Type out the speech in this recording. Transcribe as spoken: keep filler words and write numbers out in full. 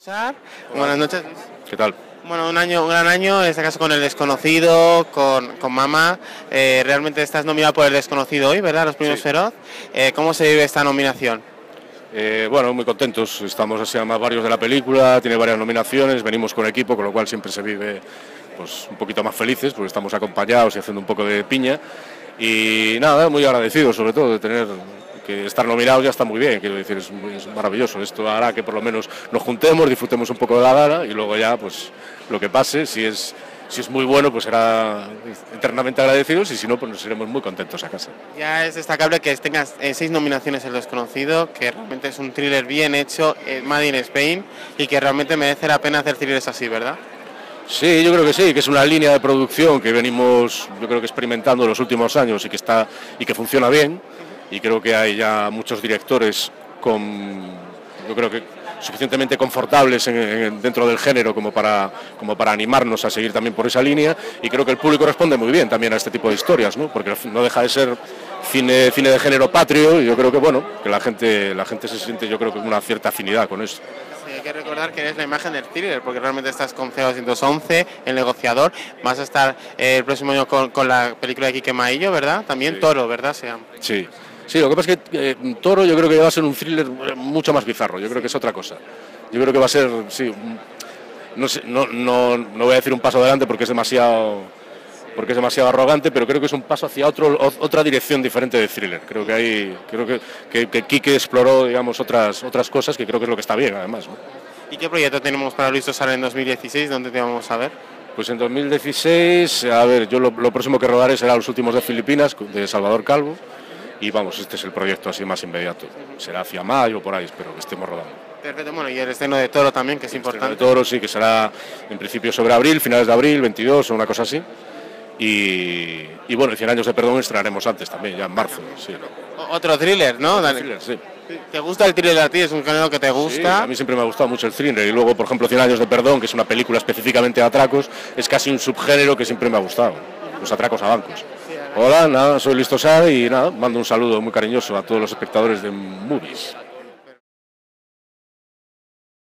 Sar, buenas noches. ¿Qué tal? Bueno, un año, un gran año, en este caso con El Desconocido, con, con Mama. Eh, realmente estás nominado por El Desconocido hoy, ¿verdad? Los premios Sí. Feroz. Eh, ¿Cómo se vive esta nominación? Eh, bueno, muy contentos. Estamos así además varios de la película, tiene varias nominaciones, venimos con equipo, con lo cual siempre se vive pues un poquito más felices, porque estamos acompañados y haciendo un poco de piña. Y nada, muy agradecidos sobre todo de tener que estar nominados. Ya está muy bien, quiero decir, es, muy, es maravilloso. Esto hará que por lo menos nos juntemos, disfrutemos un poco de la gala y luego ya pues lo que pase, si es, si es muy bueno pues será eternamente agradecidos y si no pues nos iremos muy contentos a casa. Ya es destacable que tengas eh, seis nominaciones El Desconocido, que realmente es un thriller bien hecho, eh, Made in Spain, y que realmente merece la pena hacer thrillers así, ¿verdad? Sí, yo creo que sí, que es una línea de producción que venimos, yo creo que experimentando en los últimos años y que está y que funciona bien. Y creo que hay ya muchos directores con, yo creo que suficientemente confortables en, en, dentro del género como para, como para animarnos a seguir también por esa línea, y creo que el público responde muy bien también a este tipo de historias, ¿no? Porque no deja de ser cine, cine de género patrio, y yo creo que bueno, que la gente, la gente se siente, yo creo que una cierta afinidad con eso. Sí, hay que recordar que eres la imagen del thriller, porque realmente estás con C doscientos once, El Negociador, vas a estar eh, el próximo año con, con la película de Quique Maillo, ¿verdad? También sí. Toro, ¿verdad? Sí. Sí. Sí, lo que pasa es que eh, Toro yo creo que va a ser un thriller mucho más bizarro, yo creo que es otra cosa. Yo creo que va a ser, sí, no, sé, no, no, no voy a decir un paso adelante porque es demasiado porque es demasiado arrogante, pero creo que es un paso hacia otro, otra dirección diferente de thriller. Creo que hay, creo que, que, que Quique exploró, digamos, otras, otras cosas que creo que es lo que está bien, además, ¿no? ¿Y qué proyecto tenemos para Luis Tosar en dos mil dieciséis? ¿Dónde te vamos a ver? Pues en dos mil dieciséis, a ver, yo lo, lo próximo que rodaré será Los Últimos de Filipinas, de Salvador Calvo. Y vamos, este es el proyecto así más inmediato. Será hacia mayo o por ahí, espero que estemos rodando. Perfecto, bueno, y el estreno de Toro también, que es el importante. El estreno de Toro, sí, que será en principio sobre abril, finales de abril, veintidós o una cosa así. Y, y bueno, el cien años de perdón estrenaremos antes también, ya en marzo. Sí. Otro thriller, ¿no? Otro thriller, sí. ¿Te gusta el thriller a ti? ¿Es un género que te gusta? Sí, a mí siempre me ha gustado mucho el thriller. Y luego, por ejemplo, cien años de perdón, que es una película específicamente de atracos, es casi un subgénero que siempre me ha gustado, los atracos a bancos. Hola, nada, soy Luis Tosar y nada, mando un saludo muy cariñoso a todos los espectadores de Movies.